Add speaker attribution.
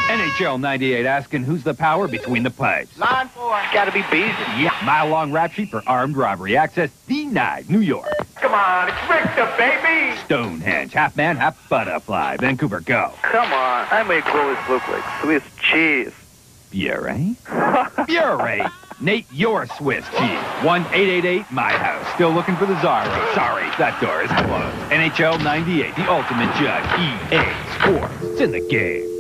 Speaker 1: NHL 98 asking who's the power between the pipes.
Speaker 2: Line 4. Gotta be Beasley.
Speaker 1: Yeah, mile-long rap sheet for armed robbery. Access denied. New York.
Speaker 2: Come on, it's Richter, baby!
Speaker 1: Stonehenge. Half man, half butterfly. Vancouver, go.
Speaker 2: Come on, I make Willis look like Swiss cheese.
Speaker 1: Bure? Bure. Nate, your Swiss cheese. 1-888-MY-HOUSE. Still looking for the Zorro. Sorry, that door is closed. NHL 98, the ultimate judge. EA Sports. It's in the game.